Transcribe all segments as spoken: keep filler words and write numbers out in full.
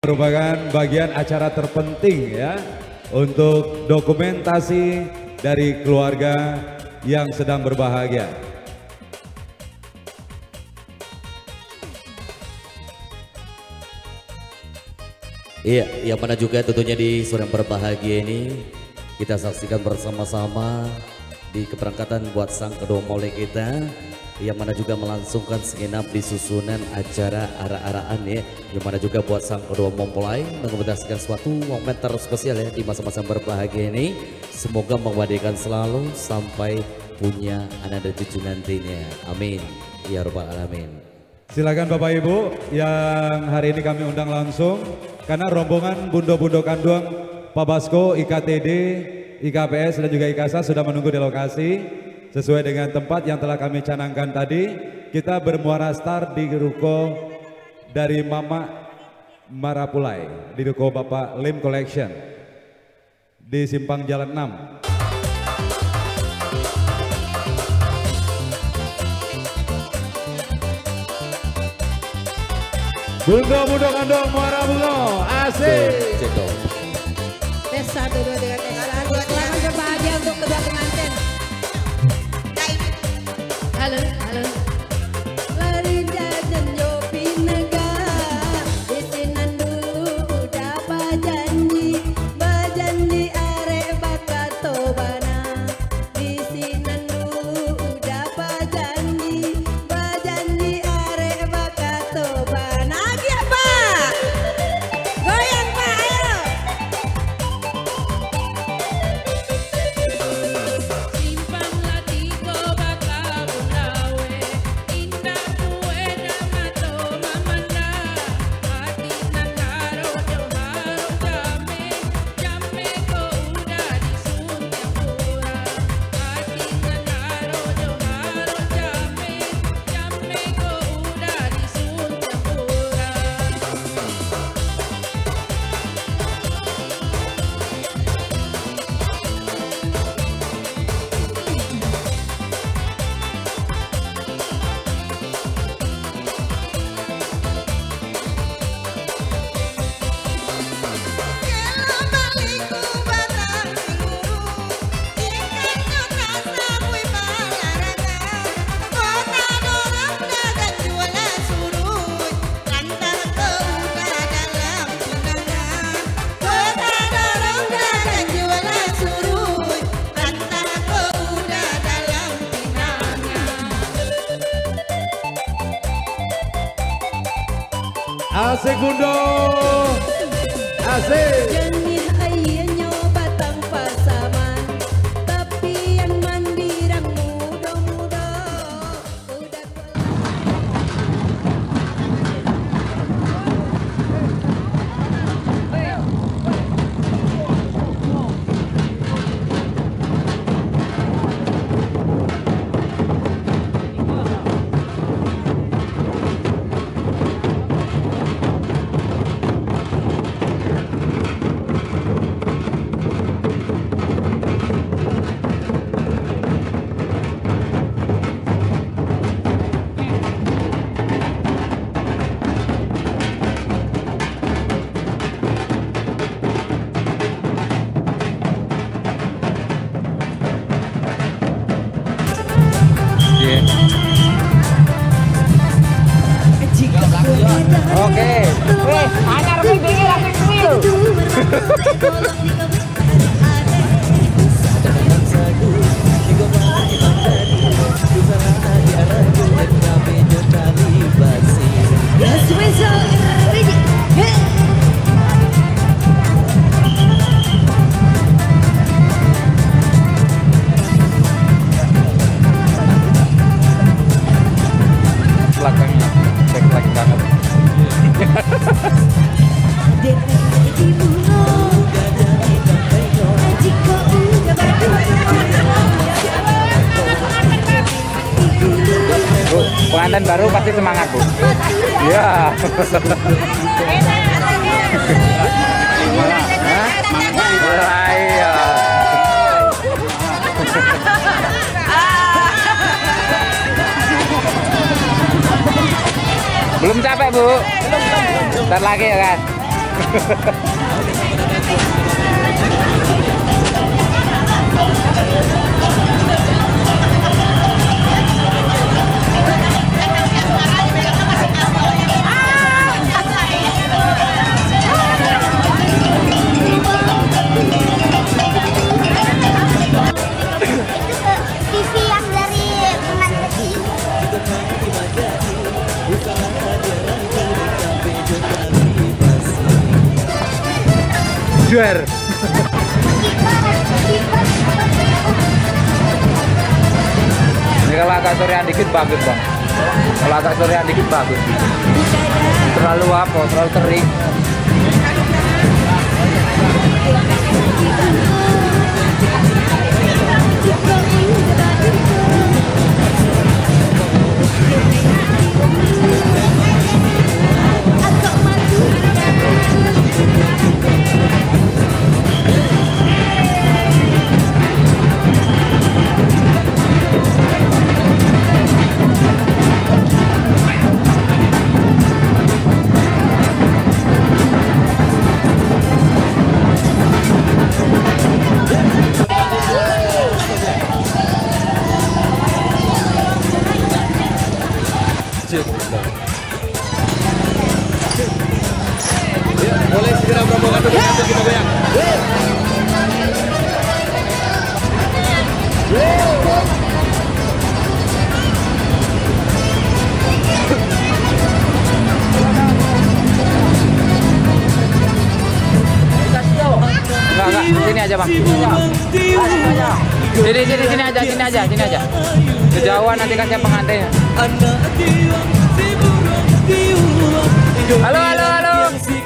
Merupakan bagian acara terpenting ya untuk dokumentasi dari keluarga yang sedang berbahagia. Iya, yang mana juga tentunya di sore yang berbahagia ini kita saksikan bersama-sama di keberangkatan buat sang kedua mempelai kita, yang mana juga melangsungkan segenap di susunan acara ara-araan ya, yang mana juga buat sang kedua mempelai mengomentasikan suatu momen terspesial ya di masa-masa berbahagia ini. Semoga mengabadikan selalu sampai punya anak dan cucu nantinya. Amin ya rabbal alamin. Silakan Bapak Ibu yang hari ini kami undang langsung karena rombongan Bundo-Bundo Kanduang, Pak Basko, I K T D, I K P S dan juga I K A S A sudah menunggu di lokasi. Sesuai dengan tempat yang telah kami canangkan tadi, kita bermuara start di ruko dari Mama Marapulai, di ruko Bapak Lim Collection di Simpang Jalan enam. Bundo-Bundo Kanduang Muara Bungo, asik. Tes satu dua tiga tes satu. Selamat berbahagia untuk kedua pengantin. Halo, halo. Lari jajan Yopi Naga, isinan dulu udah bajanji, bajanji arek bakat tobana. Isinan dulu udah bajanji, bajanji arek bakat tobana. Lagi apa? Goyang Pak, ayo. Simpang latigo baka bunawe, indah kue damato mamanda, hati nangaro joharo jame, jame ko udah disunting pura, hati nangaro joharo jame, jame ko udah disunting pura. Asik Bundo, asik. Jenih ayahnya batang pasaman, tapi yang mandirang muda-muda. Udah Oke. Wih, anyar kuwi dingin lagi kuwi lho. Belakangnya backlight banget. Bu, pengantin baru pasti semangat Bu. Iya. Iya. Belum capek Bu? Bentar lagi ya kan? Juar. Ini kalau agak sorean dikit bagus bang. Kalau agak sorean dikit bagus. Terlalu apa? Terlalu kering. Boleh segera rombongan untuk kita goyang. Enggak, enggak, sini aja bang. Sini, sini, sini aja, sini aja, sini aja. Kejauhan nanti kasih pengantinnya. Halo, halo, halo.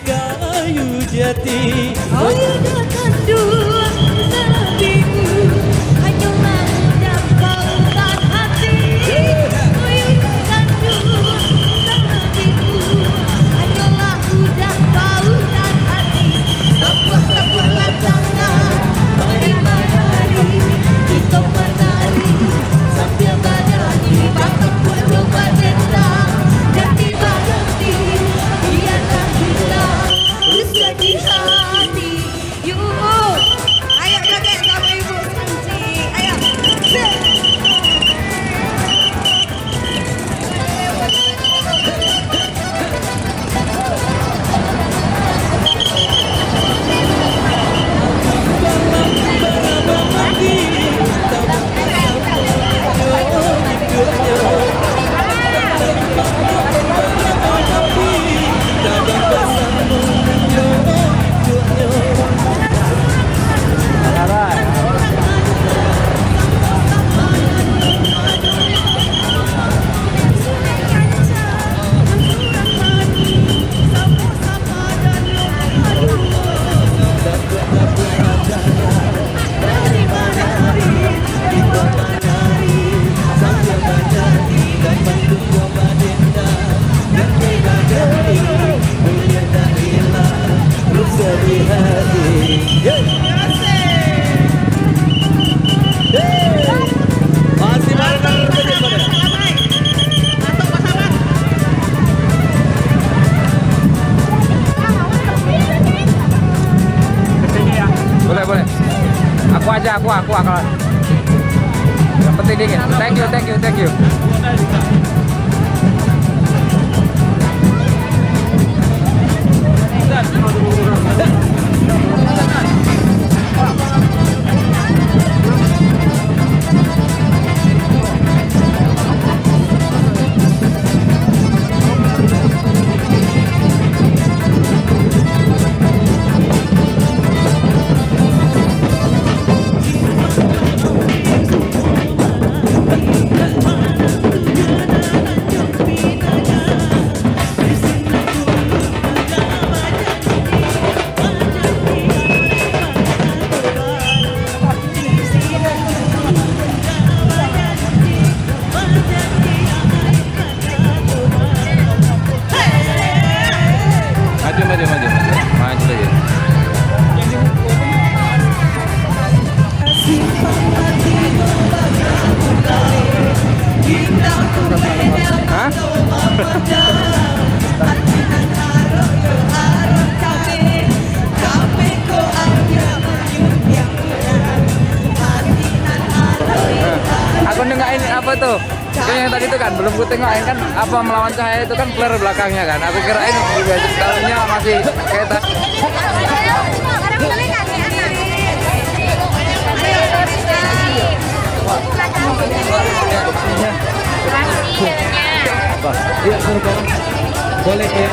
Aku aja, aku, aku, aku. Yang penting dingin. Thank you, thank you, thank you. kan, belum ku tengokin kan apa melawan cahaya itu kan flare belakangnya kan. Aku kirain dalamnya masih kayak tadi. Iya, boleh ya.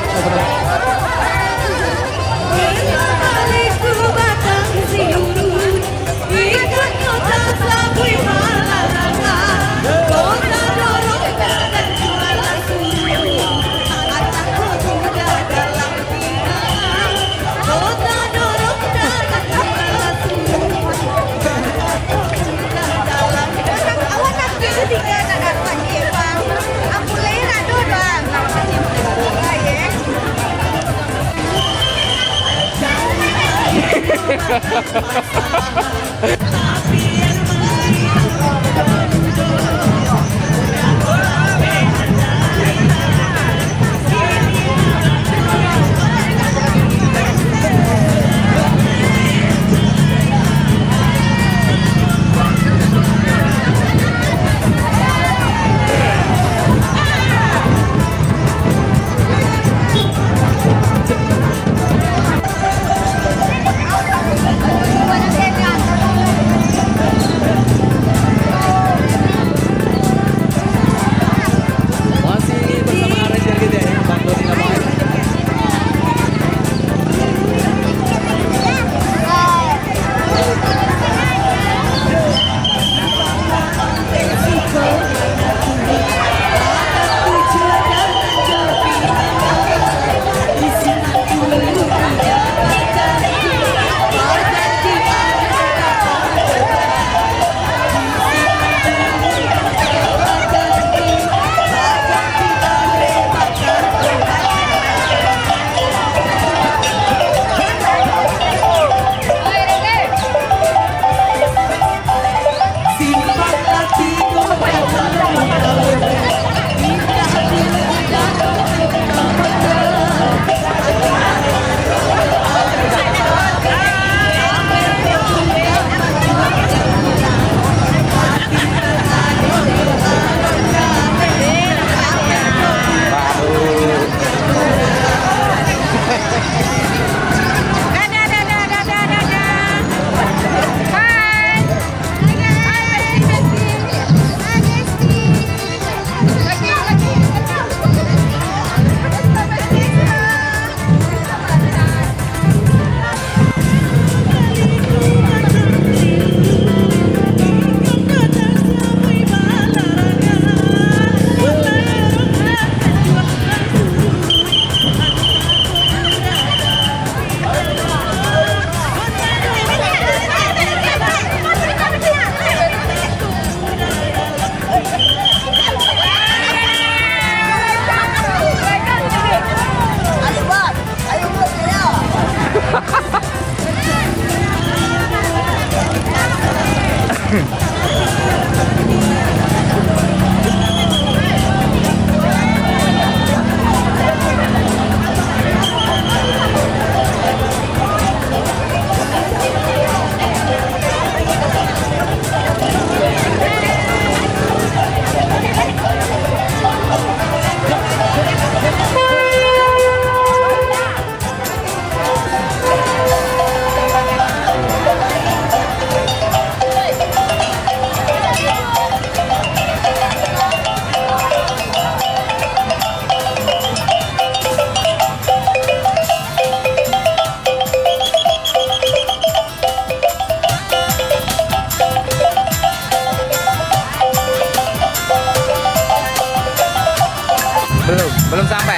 Belum, belum sampai.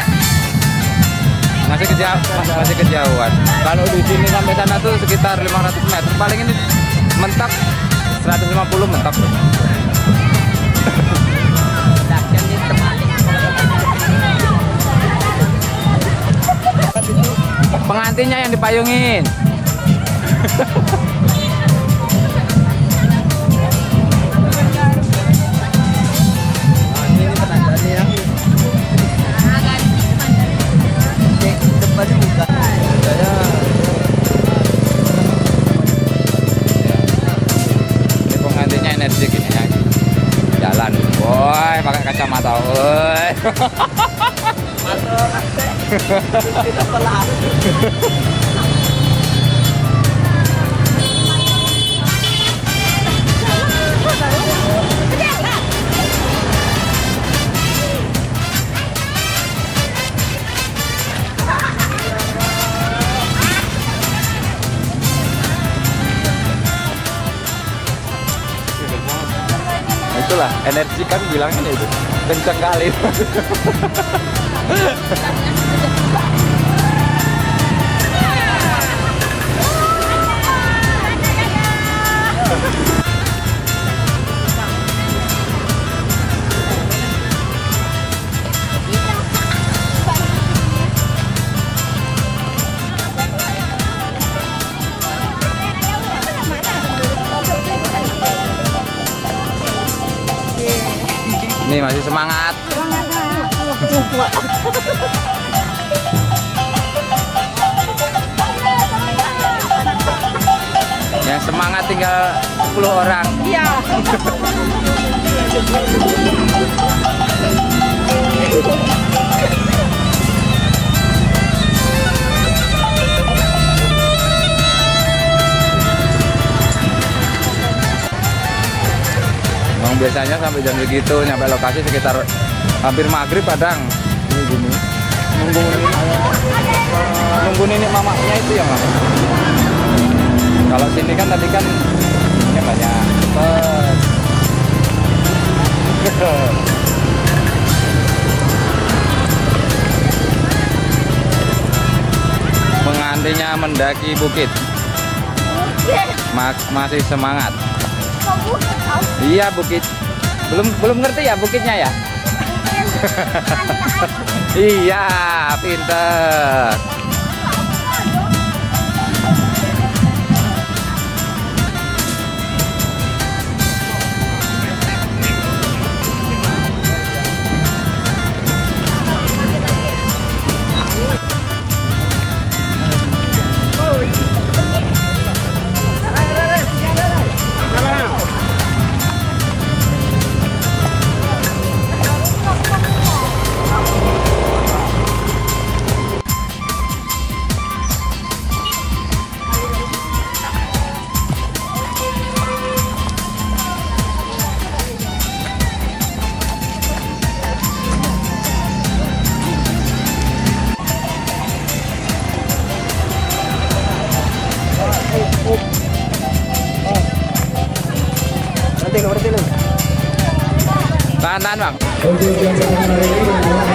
Masih kejauh, masih kejauhan. Kalau di sini sampai sana tuh sekitar lima ratus meter. Paling ini mentok seratus lima puluh mentok. Pengantinnya yang dipayungin. Ini pengantinnya energi gini ya. Jalan, boy, pakai kacamata. Woi. Itulah energi kan bilangnya itu kencang kali. Ini masih semangat. Yang semangat tinggal sepuluh orang. Iya. Biasanya sampai jam segitu nyampe lokasi sekitar hampir maghrib kadang. Ini gini. Nunggu ini nunggu nenek mamanya itu yang lama. Kalau sini kan tadi kan ini banyak cepet. Mengantinya mendaki bukit. Mas, masih semangat. Iya bukit. Belum belum ngerti ya bukitnya ya? Iya, pinter. Tahan-tahan bang. Untuk jam pertama hari ini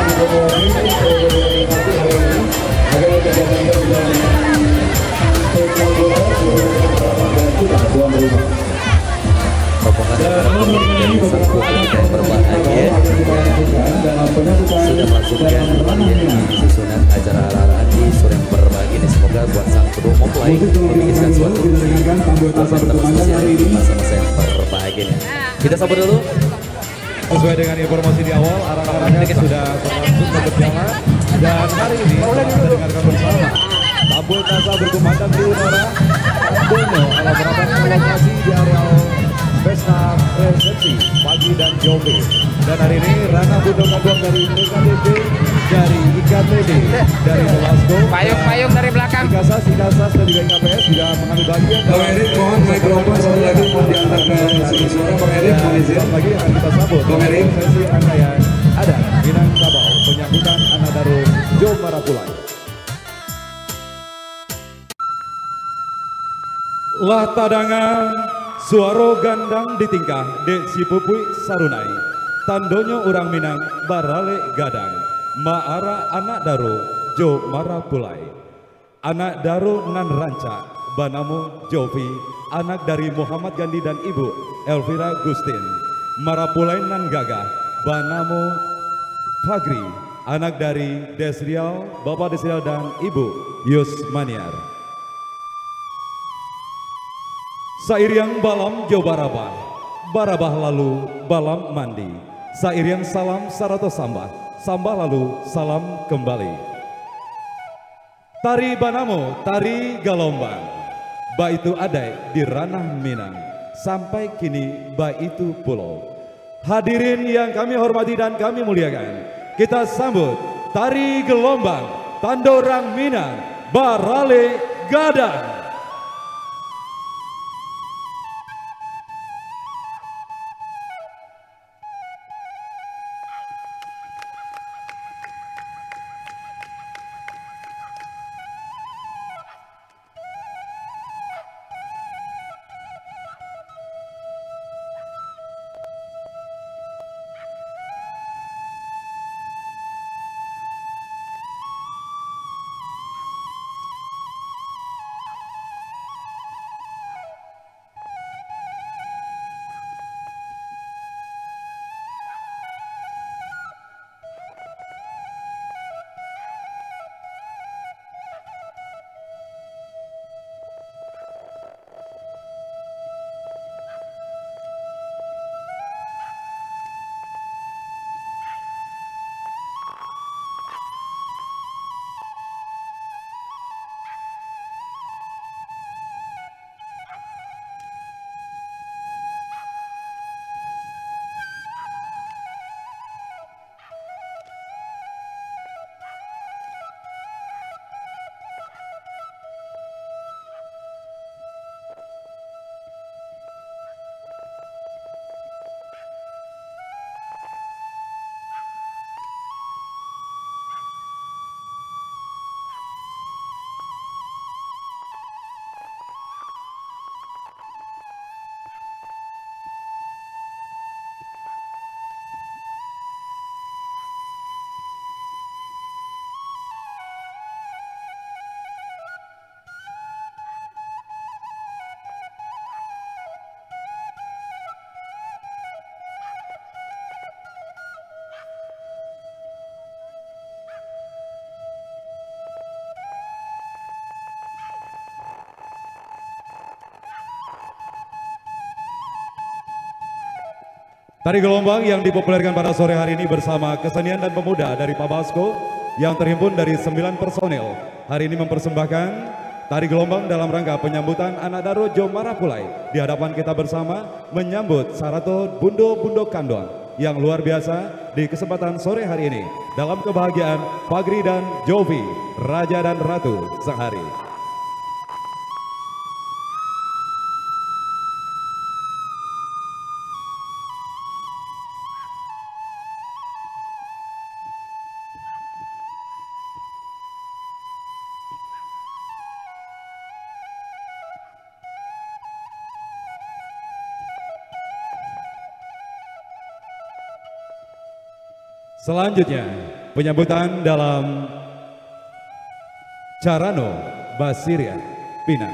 dan berbahagia sudah melangsungkan susunan acara arah-arahan di sore yang berbahagia ini. Semoga buat sang kedua mempelai membikinkan suatu terus di masa-masa yang berbahagia ini. Kita sabar dulu. Sesuai dengan informasi di awal, arah-arahnya sudah berlangsung berjalan dan hari ini kita dengarkan bersama Tambul Tasa berkumandang di udara Bono ala berapa lokasi di areal pesta resepsi pagi dan jomblo. Dan hari ini Rana Bundo Kaduang dari P K D B, dari I K T D, dari Bawaslu, payung-payung dari belakang, Ikasas, Ikasas dan juga I K P S juga mengambil bagian. Bang Erik mohon mikrofon satu lagi mau diantarkan satu suara. Bang Erik mohon izin. Lagi akan kita sambut Bang Erik sesi rangkaian ada Minangkabau penyambutan anak daru Jom Marapulai. Lah tadangan suaro gandang ditingkah Dek si pupui sarunai tandonyo urang Minang barale gadang maara anak daru Jo Marapulai anak daru nan ranca Banamo Jovi anak dari Muhammad Gandhi dan Ibu Elvira Gustin Marapulai nan gagah Banamo Fagri anak dari Desrial Bapak Desrial dan Ibu Yus Maniar. Sairiang balam jo barabah, barabah lalu balam mandi. Sairiang salam sarato sambah, sambah lalu salam kembali. Tari Banamo, tari Galombang, ba itu adai di ranah Minang, sampai kini ba itu pulau. Hadirin yang kami hormati dan kami muliakan, kita sambut tari gelombang Tandorang Minang Barale Gadang. Tari gelombang yang dipopulerkan pada sore hari ini bersama kesenian dan pemuda dari Pabasko yang terhimpun dari sembilan personil. Hari ini mempersembahkan tari gelombang dalam rangka penyambutan anak Daro Jo Marapulai. Di hadapan kita bersama menyambut Sarato Bundo Bundo Kandong yang luar biasa di kesempatan sore hari ini. Dalam kebahagiaan Pagri dan Jovi, Raja dan Ratu Sehari. Selanjutnya, penyambutan dalam Carano Basiria Pinang.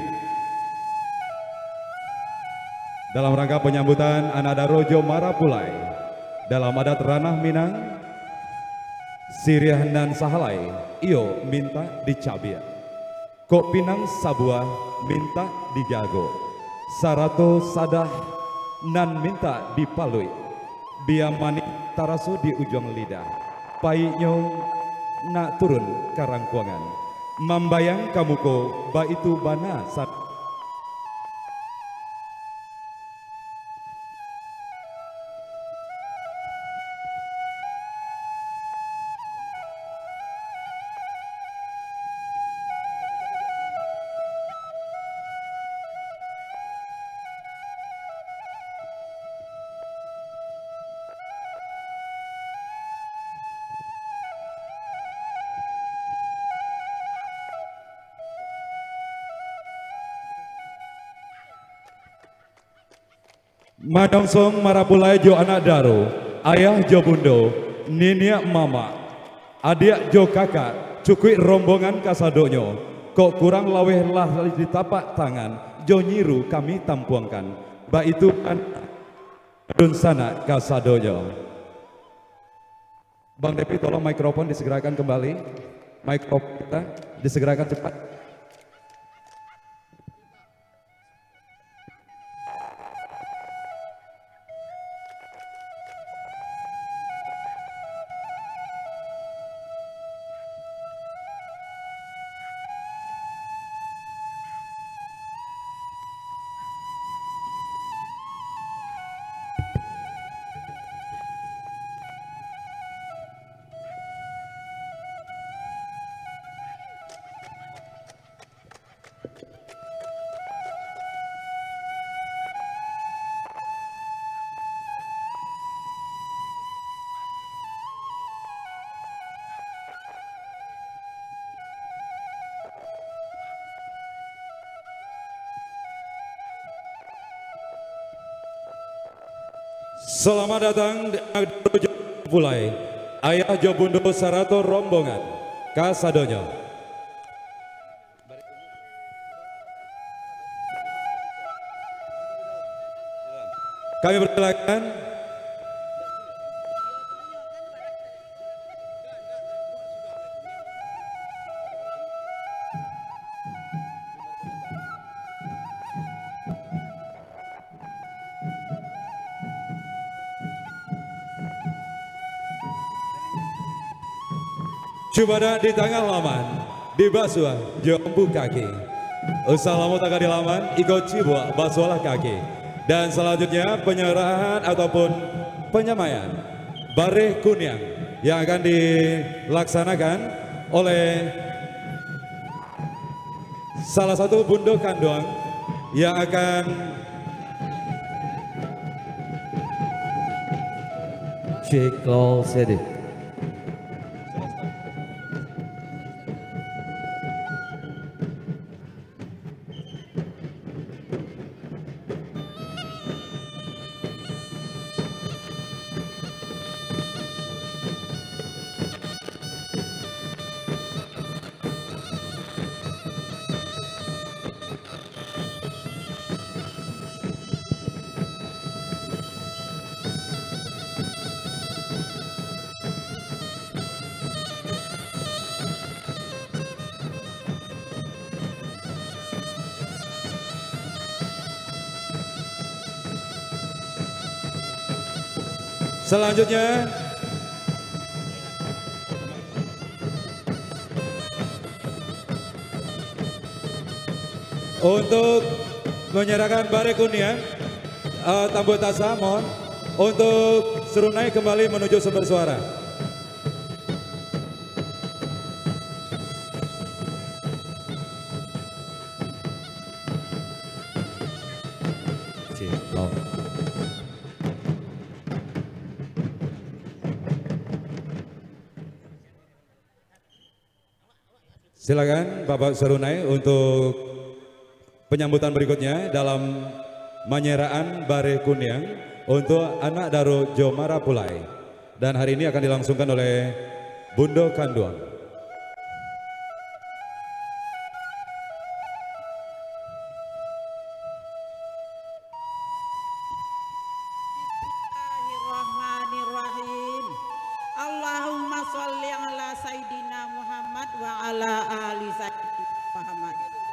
Dalam rangka penyambutan anak Daro Jo Marapulai dalam adat ranah Minang, Siriah nan Sahalai, iyo minta dicabia. Kok Pinang Sabua minta dijago. Sarato Sadah nan minta dipalui. Biamani taraso di ujung lidah, painyo nak turun karangkuangan, membayang kamuko ba itu bana sat. Madongsong Marapulai Jo anak Daro, ayah Jo Bundo, ninia mama, adik Jo kakak, cukui rombongan kasadonyo, kok kurang laweh lah di tapak tangan, Jo nyiru kami tampuangkan, ba itu kan dun sana kasadonyo. Bang Depi tolong mikrofon disegerakan kembali, mikrofon kita disegerakan cepat. Selamat datang di Pulai Ayah Jobundo Sarato rombongan Kasadonyo. Kami persilakan Cubada di tangan laman, di basuah jombu kaki. Usalamu tagad di laman, ikut cibua basualah kaki. Dan selanjutnya penyerahan ataupun penyamaian Bareh Kunyang yang akan dilaksanakan oleh salah satu bundo kanduang yang akan Ciklo Sedik. selanjutnya untuk menyerahkan Bareh Kunyang, uh, Tambu Tasa mohon untuk serunai kembali menuju sumber suara. Ciklo. Silakan Bapak Serunai untuk penyambutan berikutnya dalam menyeraan Bareh Kunyang untuk anak Daro Jomara Pulai. Dan hari ini akan dilangsungkan oleh Bundo Kanduang. Bismillahirrahmanirrahim. Allahumma sholli ala Sayyidina Muhammad wa ala ali Sayyidina Muhammad.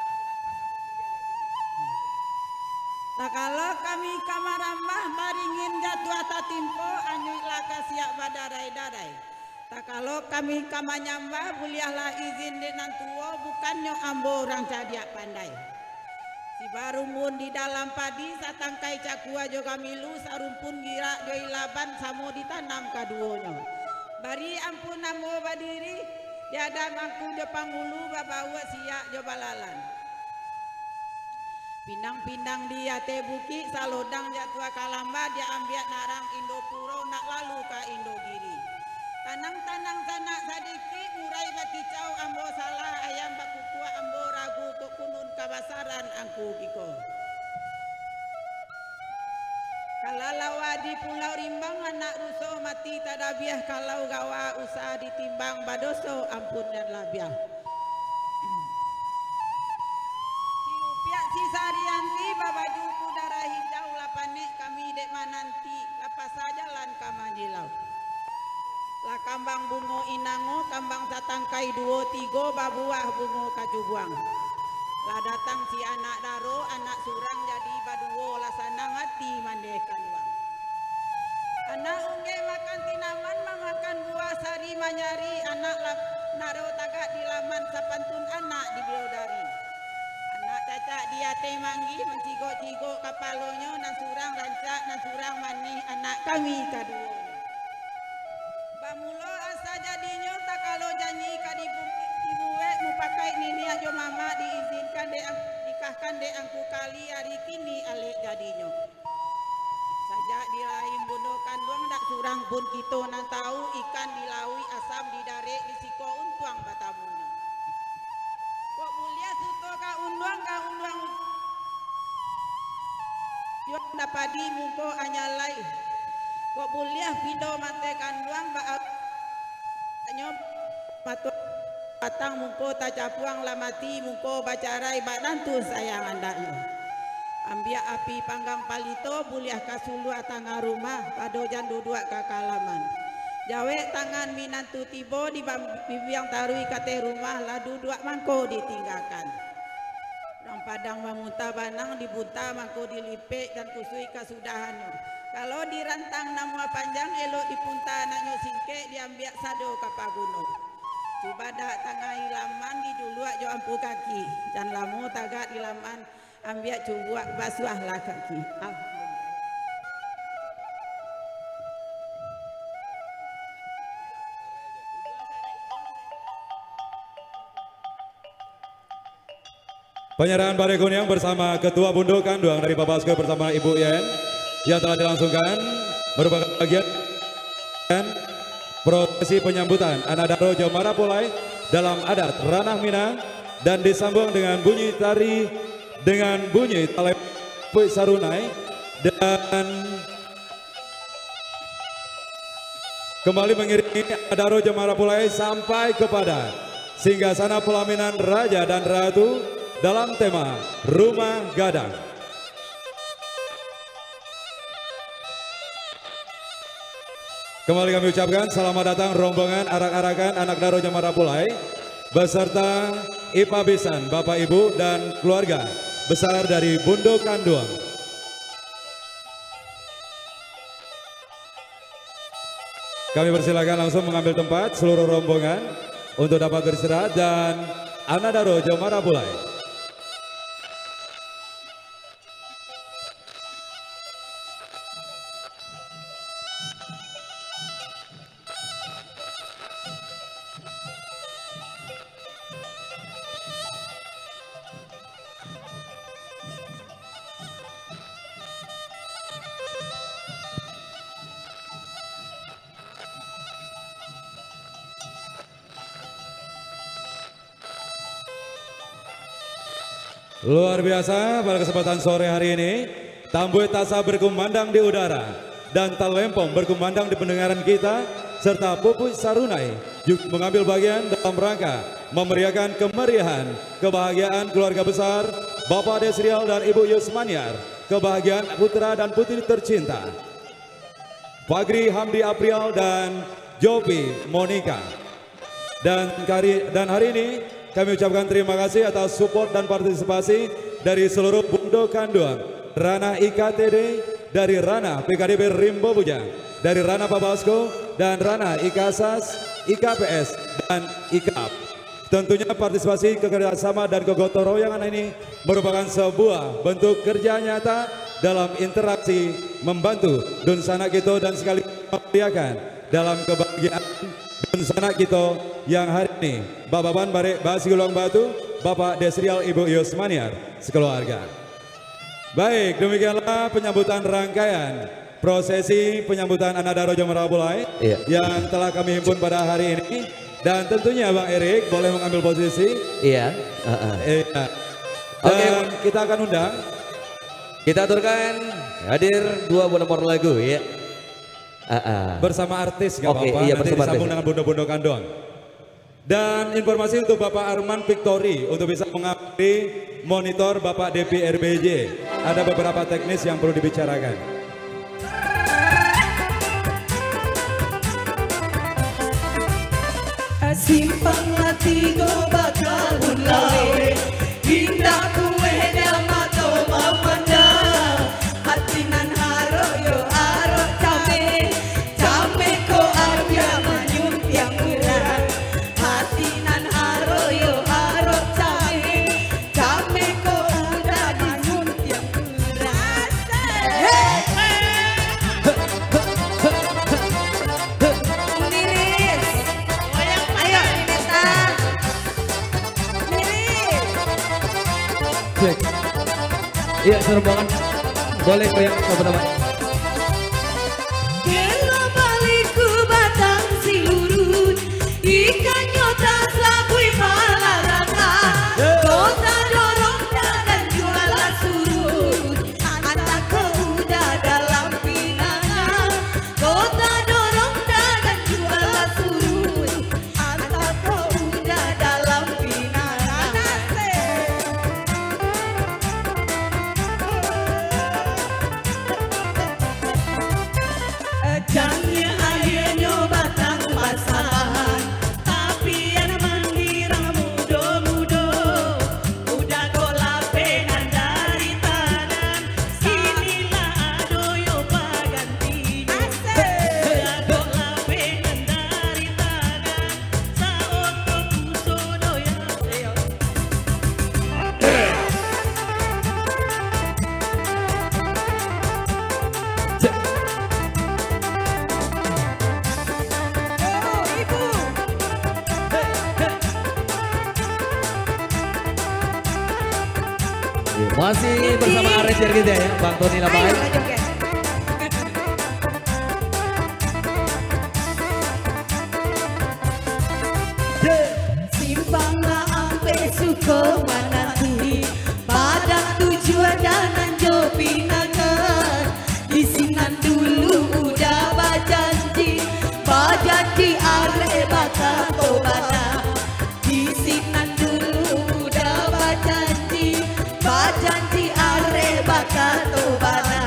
Tak kalau kami kamarambah baringin jatuh atas timpo anyuy laka siap badarai-darai. Tak kalau kami kamanyambah buliahlah izin denan tuo bukannya ambo orang cadiak pandai. Si barumun di dalam padi satangkai cakua jo kamilu sarumpun gira jo ilaban samo ditanam kaduonyo. Bari ampun namo badiri diadam angku jo pangulu babawa siak jo balalan. Pindang-pindang dia tebuki salodang jatua kalamba dia ambiat narang Indopuro nak lalu ka Indogiri. Tanang-tanang sanak sadiki murai bakicau ambo salah ayam bakutua ambo ragu kekunun kabasaran angku kiko. Kalalawa di Pulau Rimbang anak ruso mati tadabiah kalau gawa usaha ditimbang badoso ampun dan labiah. Si Sarianti babajuku darah hijau lapanek kami dek mananti lapas saja lan kamanjilau. La kambang bungo inango kambang satangkai duo tigo babuah bungo kajubuang. La datang si anak daro anak surang jadi baduo lasanang hati mandekan uang. Anak ungge makan tinaman mamakan buah sari manyari anak lap naro tagak di laman sapantun anak di biodari. Anak caca dia temanggi mencigok-cigok kapalonyo nan surang rancak nan surang manih anak kami kaduo. Bamulo asa jadinyo tak kalau janji kadibuwe mu pakai nini ajo mama diizinkan de nikahkan de angku kali hari kini alek jadinyo. Sajak diraim bundo kanduang dak surang pun kita nan tahu ikan dilawi asam didarek disiko untuang batamunyo. Kok mulia suto ka unduang ka unduang Yok dapadi muko anyalai Kok buliah pido mate kanduang ba nyop patu patang muko tacapuang lamati muko bacarai banantu sayang andaknya. Ambia api panggang palito buliah kasulu atanga rumah pado jandu dua kakalaman. Jawe tangan minantu tibo di bibiang tarui kate rumah ladu dua mangko ditinggalkan. Orang padang mamunta banang dibunta mangko dilipek dan kusui kasudahannya. Kalau dirantang nama panjang elok dipunta anaknya singke diambil sado kapaguno. Coba dak tangah ilaman di dulu aja ampu kaki dan lamu tagak ilaman ambil coba basuhlah kaki. Alhamdulillah. Penyerahan Bare Kunyang bersama Ketua Bundo Kanduang dari Pak Basko bersama Ibu Yen yang telah dilangsungkan merupakan bagian prosesi penyambutan anak daro Jomara Pulai dalam adat Ranah Minang dan disambung dengan bunyi tari dengan bunyi talep sarunai dan kembali mengiringi anak daro Jomara Pulai sampai kepada singgasana pelaminan Raja dan Ratu dalam tema Rumah Gadang. Kembali kami ucapkan selamat datang rombongan arak-arakan anak daro Jomara Pulai beserta Ipa Bisan, Bapak Ibu dan keluarga besar dari Bundo Kanduang. Kami persilakan langsung mengambil tempat seluruh rombongan untuk dapat beristirahat dan anak daro Jomara Pulai. Luar biasa pada kesempatan sore hari ini, Tambue Tasa berkumandang di udara dan Talempong berkumandang di pendengaran kita serta Pupui Sarunai juga mengambil bagian dalam rangka memeriahkan kemeriahan kebahagiaan keluarga besar Bapak Desrial dan Ibu Yusmaniar, kebahagiaan putra dan putri tercinta Fagri Hamdi April dan Jopi Monica. Dan hari, dan hari ini kami ucapkan terima kasih atas support dan partisipasi dari seluruh Bundo Kanduang, Ranah I K T D, dari Ranah P K D B Rimbo Bujang, dari Ranah Pabasko, dan Ranah I K S A S, I K P S, dan I K A P. Tentunya partisipasi kerjasama dan kegotong royongan ini merupakan sebuah bentuk kerja nyata dalam interaksi membantu Dunsana Kito dan sekaligus memeriahkan dalam kebahagiaan Dunsana Kito yang hari ini Bapak Ban Bare Basigulong Batu, Bapak Desrial Ibu Yusmaniar sekeluarga. Baik, demikianlah penyambutan rangkaian prosesi penyambutan anak daro Jomara Pulai iya. yang telah kami himpun pada hari ini. Dan tentunya Bang Erik boleh mengambil posisi. Iya. Uh -uh. Iya. Dan okay. kita akan undang. Kita aturkan hadir dua buah nomor lagu ya. Uh -uh. Bersama artis gak okay, apa-apa. Iya, nanti disambung dengan Bundo-Bundo Kanduang. Dan informasi untuk Bapak Arman Victory untuk bisa mengupdate monitor Bapak D P R B J. Ada beberapa teknis yang perlu dibicarakan. Simpang hati go bakal unlawe Indah kue damato mamanda Hatinan haro yo aro came Came ko arya manyun yang murah Hatinan haro yo aro came Came ko arya manyun yang murah Iya, serembangan boleh goyang teman-teman. Kela baliku batang silurut ikan nyota selabui malarata kota dorong dan jualan surut anak kau udah dalam pinangan kau Masih bersama arranger kita ya, Bang Tony Labai. Ayo, Pak Joget. Simpanglah ampe Sukomanati, pada tujuan danan Jopinakan. Di sinan dulu udah bajanji, bajanji are bakal tobana. Di sinan dulu udah bajanji, bajanji are bakal tobana.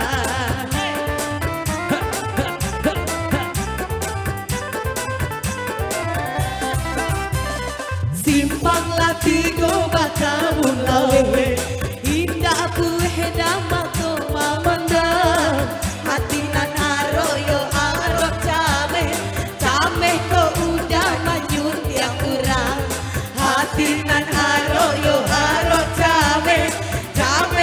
Simpang latigo baka mulawe, indah buhe dama koma mandang. Hatinan aroyo arok came, came ko udah manyun yang kurang. Hatinan aroyo arok came, came